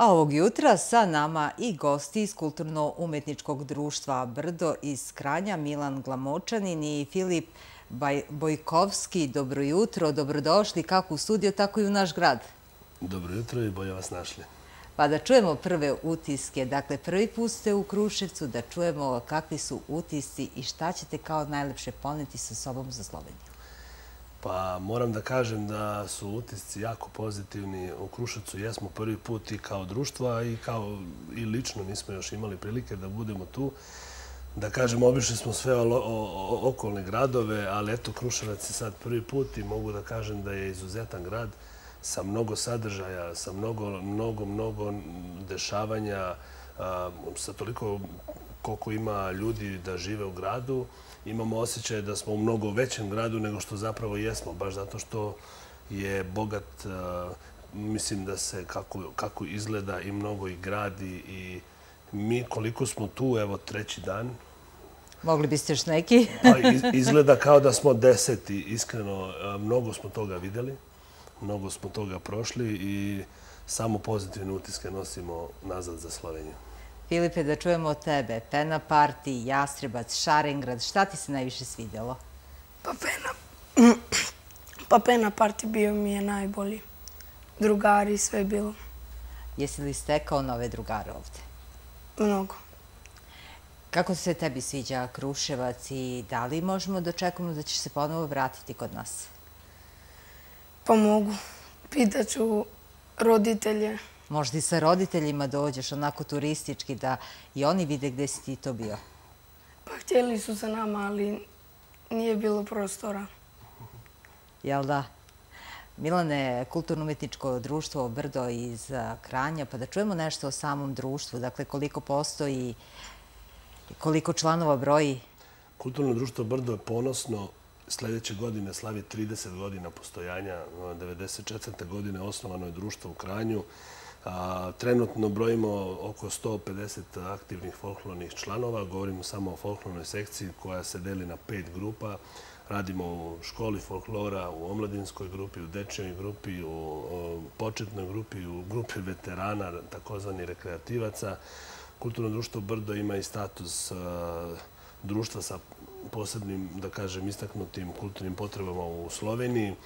A ovog jutra sa nama i gosti iz Kulturno-umetničkog društva Brdo iz Kranja, Milan Glamočanin i Filip Bojkovski. Dobro jutro, dobrodošli kako u studio, tako i u naš grad. Dobro jutro i bolje vas našli. Pa da čujemo prve utiske. Dakle, prvi put ste u Kruševcu, da čujemo kakvi su utisci i šta ćete kao najlepše poneti sa sobom za Sloveniju. Pa moram da kažem da su utisci jako pozitivni. U Kruševcu jesmo prvi put i kao društva i lično nismo još imali prilike da budemo tu. Da kažem, obišli smo sve okolne gradove, ali eto, Kruševac je sad prvi put i mogu da kažem da je izuzetan grad sa mnogo sadržaja, sa mnogo dešavanja, sa toliko koliko ima ljudi da žive u gradu. Imamo osjećaj da smo u mnogo većem gradu nego što zapravo jesmo, baš zato što je bogat, mislim da se kako izgleda i mnogo i gradi i mi koliko smo tu, evo treći dan. Mogli biste još neki? Izgleda kao da smo 10. Iskreno, mnogo smo toga videli, mnogo smo toga prošli i samo pozitivne utiske nosimo nazad za Sloveniju. Filipe, da čujemo od tebe. Pena Party, Jastrebac, Šarengrad. Šta ti se najviše svidjelo? Pa Pena Party bio mi je najbolji. Drugari, sve je bilo. Jesi li stekao nove drugare ovde? Mnogo. Kako se tebi sviđa Kruševac i da li možemo da očekujemo da ćeš se ponovo vratiti kod nas? Pa mogu. Pitaću roditelje. Možda i sa roditeljima dođeš onako turistički da i oni vide gde si ti to bio. Pa htjeli su sa nama, ali nije bilo prostora. Jel da? Milane, Kulturno-umetničko društvo Brdo iz Kranja, pa da čujemo nešto o samom društvu. Dakle, koliko postoji, koliko članova broji? Kulturno društvo Brdo je ponosno. Sljedeće godine slavi 30 godina postojanja. 1994. godine osnovano je društvo u Kranju. Trenutno brojimo oko 150 aktivnih folklornih članova. Govorimo samo o folklornoj sekciji koja se deli na 5 grupa. Radimo u školi folklora, u omladinskoj grupi, u dečjoj grupi, u početnoj grupi, u grupi veterana, takozvani rekreativaca. Kulturno društvo Brdo ima i status društva sa posebnim, da kažem, istaknutim kulturnim potrebama u Sloveniji.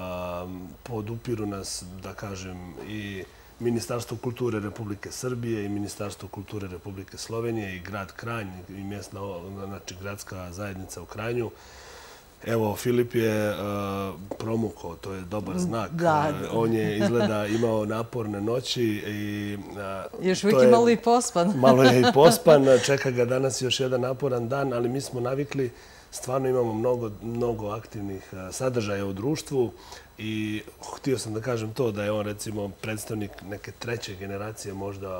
Podupiru nas, da kažem, i Ministarstvo kulture Republike Srbije i Ministarstvo kulture Republike Slovenije i grad Kranj i mjesna, znači gradska zajednica u Kranju. Evo, Filip je promukao, to je dobar znak. On je izgleda imao naporne noći i... Još uvijek je malo i pospan. Malo je i pospan, čeka ga danas još jedan naporan dan, ali mi smo navikli, stvarno imamo mnogo aktivnih sadržaja u društvu i htio sam da kažem to da je on recimo predstavnik neke treće generacije možda,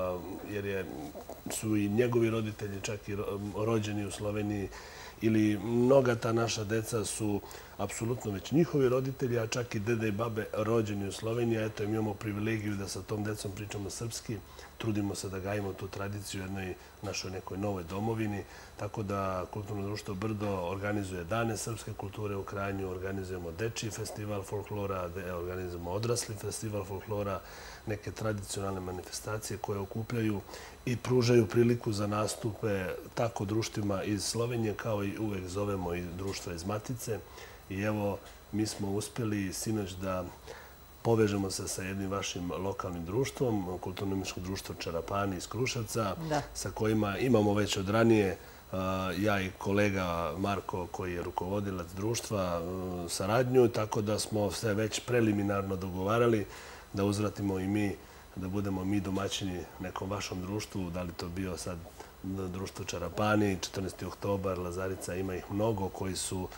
jer su i njegovi roditelji čak i rođeni u Sloveniji, ili mnoga ta naša deca su apsolutno već njihovi roditelji, a čak i dede i babe rođeni u Sloveniji. Eto, imamo privilegiju da sa tom decom pričamo srpski. Trudimo se da gajimo tu tradiciju u jednoj našoj nekoj novoj domovini. Tako da Kulturno društvo Brdo organizuje Dane srpske kulture u Kranju, organizujemo dečiji festival folklora, organizujemo odrasli festival folklora, neke tradicionalne manifestacije koje okupljaju i pružaju priliku za nastupe tako društvima iz Slovenije kao i uvek zovemo i društva iz Matice. I evo, mi smo uspjeli sinoć da povežemo se sa jednim vašim lokalnim društvom, Kulturno-umetničko društvo Čarapani iz Kruševca, sa kojima imamo već od ranije, ja i kolega Marko koji je rukovodilac društva, saradnju, tako da smo se već preliminarno dogovarali da uzvratimo i mi, da budemo mi domaćini nekom vašom društvu, da li to bio sad društvo Čarapani, 14. oktobar, Lazarica, ima ih mnogo koji su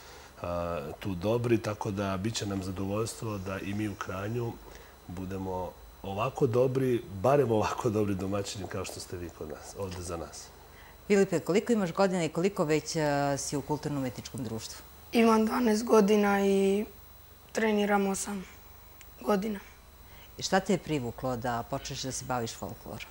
tu dobri, tako da bit će nam zadovoljstvo da i mi u Kranju budemo ovako dobri, barem ovako dobri domaćini kao što ste vi kod nas, ovde za nas. Filipe, koliko imaš godina i koliko već si u Kulturno-umetničkom društvu? Imam 12 godina i treniram 8 godina. I šta te je privuklo da počneš da se baviš folklorom?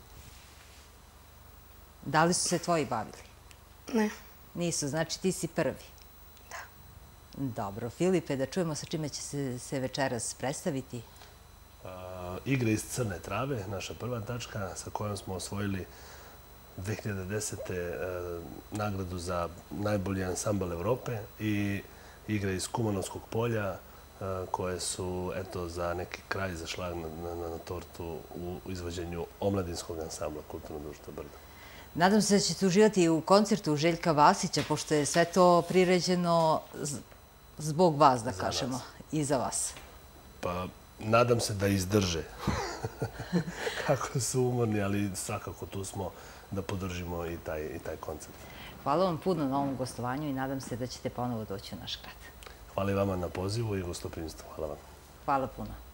Da li su se tvoji bavili? Ne. Nisu, znači ti si prvi. Da. Dobro. Filipe, da čujemo sa čime će se večeras predstaviti? Igre iz crne trave, naša prva tačka sa kojom smo osvojili 2010. nagradu za najbolji ansambl Evrope i igre iz Kumanovskog polja koje su za neki kraj za šlag na tortu u izvođenju omladinskog ansambla Kulturno društvo Brdo. Nadam se da ćete uživati i u koncertu Željka Vasića, pošto je sve to priređeno zbog vas, da kažemo, i za vas. Pa, nadam se da izdrže. Kako su umorni, ali svakako tu smo da podržimo i taj koncert. Hvala vam puno na ovom gostovanju i nadam se da ćete ponovo doći u naš grad. Hvala i vama na pozivu i gostoprimstvu. Hvala vam. Hvala puno.